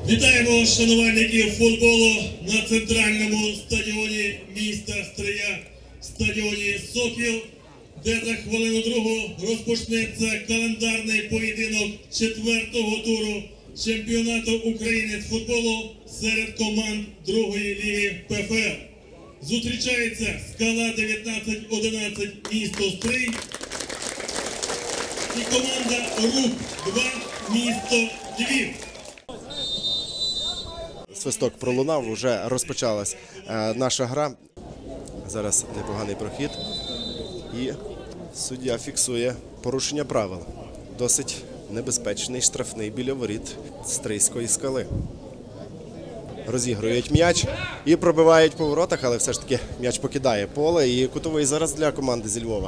Вітаємо шанувальників футболу на центральному стадіоні міста Стрия, стадіоні «Сокіл», де за хвилину другу розпочнеться календарний поєдинок 4-го туру чемпіонату України з футболу серед команд 2-ї ліги ПФЛ. Зустрічається «Скала 19-11» місто Стрий і команда «Рух-2» місто Львів. Свисток пролунав, вже розпочалась наша гра. Зараз непоганий прохід. І суддя фіксує порушення правил. Досить небезпечний штрафний біля воріт Стрийської Скали. Розігрують м'яч і пробивають по воротах, але все ж таки м'яч покидає поле. І кутовий зараз для команди зі Львова.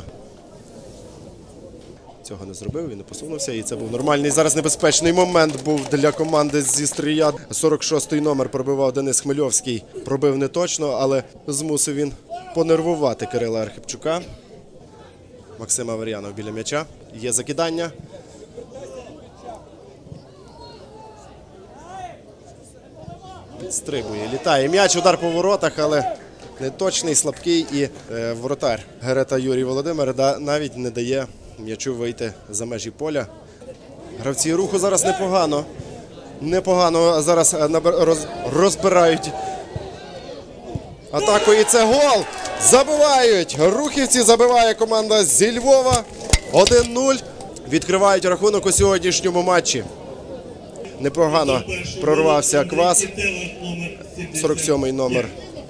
Цього не зробив, він не посунувся, і це був нормальний. Зараз небезпечний момент був для команди зі Стрия. 46-й номер пробивав Денис Хмельовський. Пробив не точно, але змусив він понервувати Кирила Архипчука. Максим Авер'янов біля м'яча. Є закидання. Підстрибує, літає м'яч, удар по воротах, але неточний, слабкий, і воротар Герета Юрій Володимир навіть не дає м'ячу вийти за межі поля. Гравці Руху зараз непогано зараз розбирають атаку, і це гол! Забивають! Рухівці, забиває команда зі Львова. 1-0. Відкривають рахунок у сьогоднішньому матчі. Непогано прорвався Квас. 47-й номер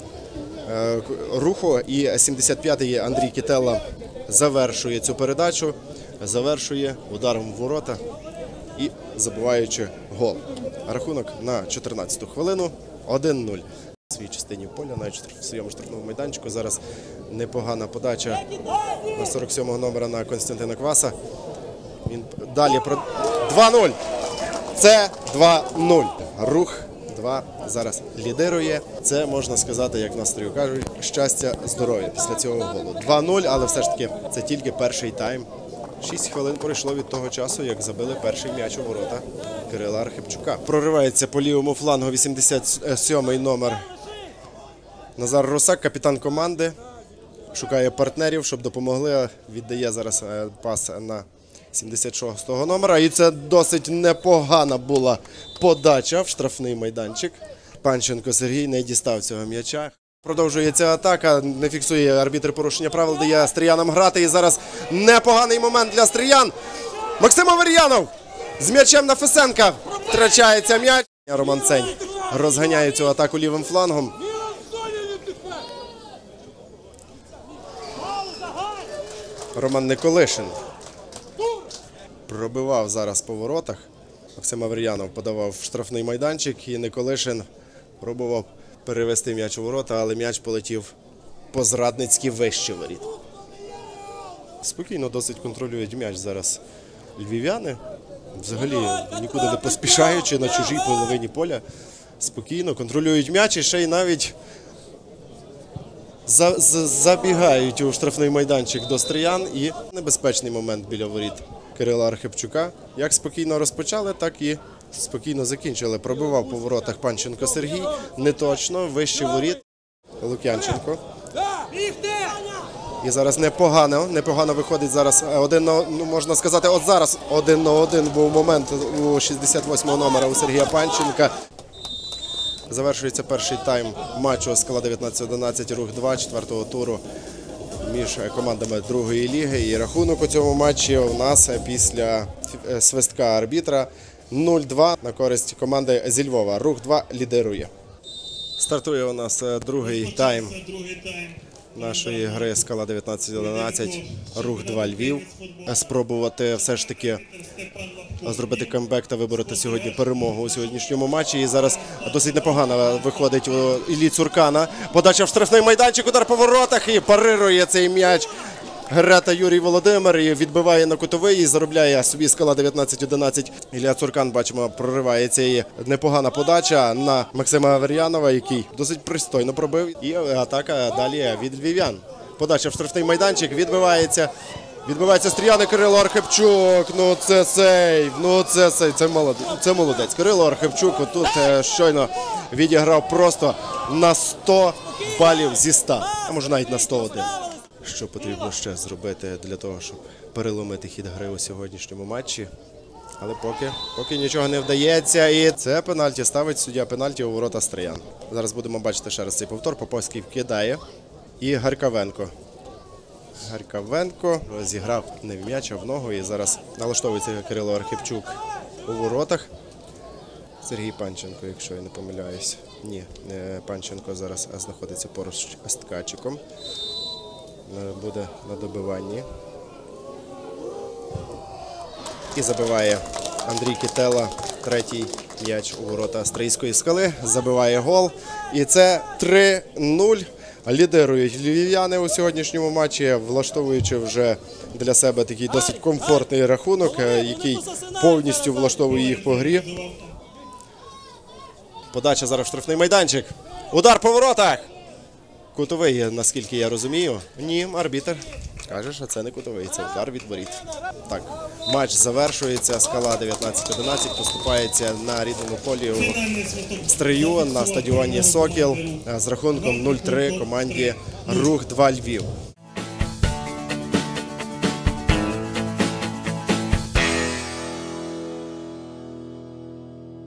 Руху і 75-й Андрій Кітелла завершує цю передачу. Завершує ударом в ворота і забиваючи гол. Рахунок на 14-ту хвилину. 1-0. В своїй частині поля, навіть в своєму штрафному майданчику. Зараз непогана подача на 47-го номера на Костянтина Кваса. Він далі 2-0. Це 2-0. Рух 2 зараз лідирує. Це, можна сказати, як на Стрию кажуть, щастя, здоров'я після цього голу. 2-0, але все ж таки це тільки перший тайм. 6 хвилин пройшло від того часу, як забили перший м'яч у ворота Кирила Архипчука. Проривається по лівому флангу 87-й номер Назар Русак, капітан команди. Шукає партнерів, щоб допомогли. Віддає зараз пас на 76-го номера. І це досить непогана була подача в штрафний майданчик. Панченко Сергій не дістав цього м'яча. Продовжується атака, не фіксує арбітр порушення правил, дає стріянам грати. І зараз непоганий момент для стріян. Максим Авер'янов з м'ячем на Фесенка. Втрачається м'яч. Роман Цень розганяє цю атаку лівим флангом. Роман Николишин пробивав зараз по воротах. Максим Авер'янов подавав в штрафний майданчик, і Николишин пробував перевести м'яч у ворота, але м'яч полетів по-зрадницьки вище воріт. Спокійно досить контролюють м'яч зараз львів'яни. Взагалі нікуди не поспішаючи на чужій половині поля. Спокійно контролюють м'яч і ще й навіть забігають у штрафний майданчик до стриян. І небезпечний момент біля воріт Кирила Архипчука. Як спокійно розпочали, так і спокійно закінчили. Пробивав по воротах Панченко Сергій. Неточно, вище воріт. Лук'янченко. І зараз непогано виходить зараз можна сказати, от зараз 1 на 1 був момент у 68-го номера у Сергія Панченка. Завершується перший тайм матчу «Скала 19-11», Рух 2 4-го туру між командами 2-ї ліги. І рахунок у цьому матчі у нас після свистка арбітра 0-2 на користь команди зі Львова. Рух 2 лідирує. Стартує у нас другий тайм нашої гри «Скала 19-11», Рух 2 Львів. Спробувати все ж таки зробити камбек та вибороти сьогодні перемогу у сьогоднішньому матчі. І зараз досить непогано виходить у Іллі Цуркана. Подача в штрафний майданчик, удар по воротах, і парирує цей м'яч Герета Юрій Володимир. І відбиває на кутовий і заробляє собі «Скала 19-11». Ілля Цуркан, бачимо, проривається, і непогана подача на Максима Авер'янова, який досить пристойно пробив. І атака далі від львів'ян. Подача в штрафний майданчик, відбивається Відбивається стріяни Кирило Архипчук. Ну це сейв. Це молодець. Кирило Архипчук отут щойно відіграв просто на 100 балів зі 100. А може навіть на 101. Що потрібно ще зробити для того, щоб переломити хід гри у сьогоднішньому матчі. Але поки нічого не вдається. І це пенальті. Ставить суддя пенальті у ворота Стриян. Зараз будемо бачити ще раз цей повтор. Поповський вкидає. І Гарькавенко. Гарькавенко зіграв не в м'яч, а в ногу. І зараз налаштовується Кирило Архипчук у воротах. Сергій Панченко, якщо я не помиляюсь. Ні, Панченко зараз знаходиться поруч з Ткачиком. Буде на добиванні. І забиває Андрій Кітела. Третій м'яч у ворота Стрийської Скали. Забиває гол. І це 3-0. Лідирують львів'яни у сьогоднішньому матчі, влаштовуючи вже для себе такий досить комфортний рахунок, який повністю влаштовує їх по грі. Подача зараз в штрафний майданчик. Удар по воротах. Кутовий, наскільки я розумію. Ні, арбітр каже, що це не кутовий, це удар від воріт. Так, матч завершується. Скала 19-11 поступається на рідному полі у Стрию на стадіоні Сокіл з рахунком 0-3 команді Рух 2 Львів.